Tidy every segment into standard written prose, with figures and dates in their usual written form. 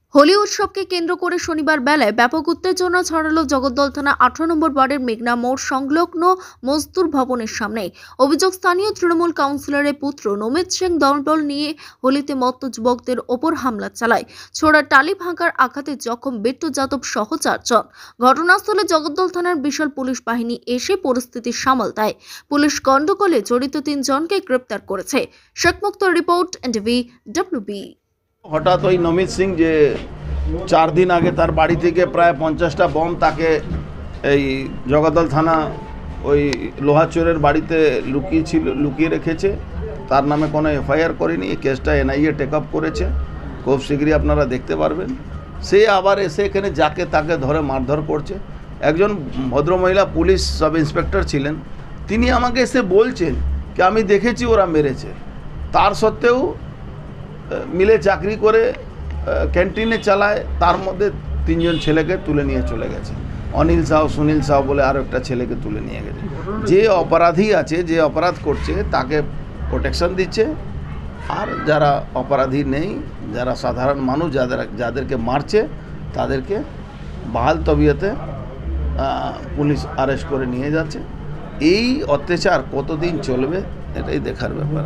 হোলি উৎসবকে কেন্দ্র করে শনিবার বেলায় ব্যাপক উত্তেজনা ছড়ালো জগদ্দল থানা 18 নম্বর ওয়ার্ডের মেঘনা মোড় সংলগ্ন মজদুর ভবনের সামনে। অভিযোগ, স্থানীয় তৃণমূল কাউন্সিলরের পুত্র নমিত সিং দলবল নিয়ে হোলিতে মত্ত যুবকদের ওপর হামলা চালায়। ছোড়া টালি ভাঙার আঘাতে জখম বিট্টু যাদব সহ 4 জন। ঘটনাস্থলে জগদ্দল থানার বিশাল পুলিশ বাহিনী এসে পরিস্থিতি সামাল দেয়। পুলিশ গন্ডগোলে জড়িত 3 জনকে গ্রেপ্তার করেছে। Sheikh Mukhtar report, NTV WB। হঠাৎ ওই নমিত সিং যে 4 দিন আগে তার বাড়ি থেকে প্রায় 50টা বম তাকে এই জগদ্দল থানা ওই লোহাচোরের বাড়িতে লুকিয়ে রেখেছে। তার নামে কোনো FIR করেনি। এই কেসটা NIA টেক আপ করেছে, খুব শীঘ্রই আপনারা দেখতে পারবেন। সে আবার এসে এখানে যাকে তাকে ধরে মারধর করছে। একজন ভদ্রমহিলা পুলিশ সাব ইন্সপেক্টর ছিলেন, তিনি আমাকে এসে বলছেন কি আমি দেখেছি ওরা মেরেছে। তার সত্ত্বেও মিলে চাকরি করে ক্যান্টিনে চালায়, তার মধ্যে 3 জন ছেলেকে তুলে নিয়ে চলে গেছে। অনিল সাউ, সুনীল সাউ বলে আরও একটা ছেলেকে তুলে নিয়ে গেছে। যে অপরাধী আছে, যে অপরাধ করছে তাকে প্রোটেকশন দিচ্ছে, আর যারা অপরাধী নেই, যারা সাধারণ মানুষ যাদেরকে মারছে তাদেরকে বাহাল তবিয়তে পুলিশ অ্যারেস্ট করে নিয়ে যাচ্ছে। এই অত্যাচার কতদিন চলবে এটাই দেখার ব্যাপার।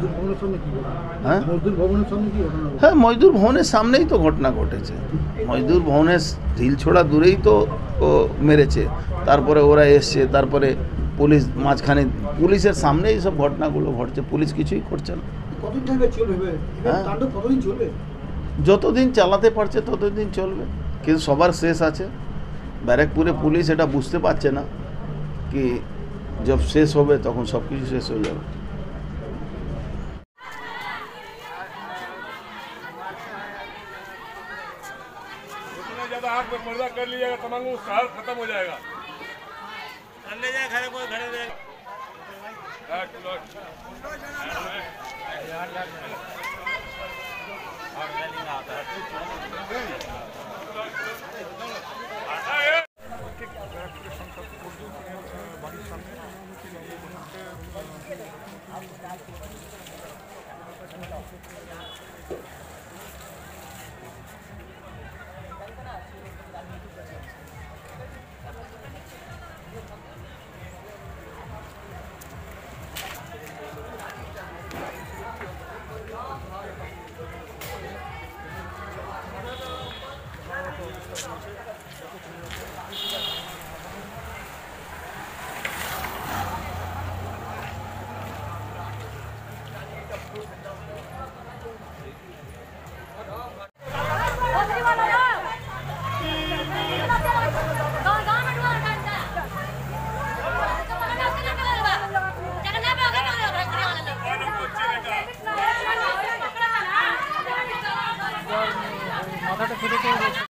হ্যাঁ, মজদুর ভবনের সামনেই তো ঘটনা ঘটেছে। মজদুর ভবনের ঢিল ছোড়া দূরেই তো মেরেছে, তারপরে ওরা এসছে, তারপরে পুলিশ মাঝখানে, পুলিশের সামনে এই সব ঘটনাগুলো ঘটছে। পুলিশ কিছুই করছে না। যতদিন চালাতে পারছে ততদিন চলবে, কিন্তু সবার শেষ আছে। ব্যারাকপুরে পুলিশ এটা বুঝতে পারছে না কি जब शेष হবে তখন সব কিছু শেষ হয়ে যাবে। जितना ज़्यादा आग में पर्दा कर लीजिएगा तमाम शहर खत्म हो जाएगा। ले जाए घर कोई घरे दे মাথাটা ফেটে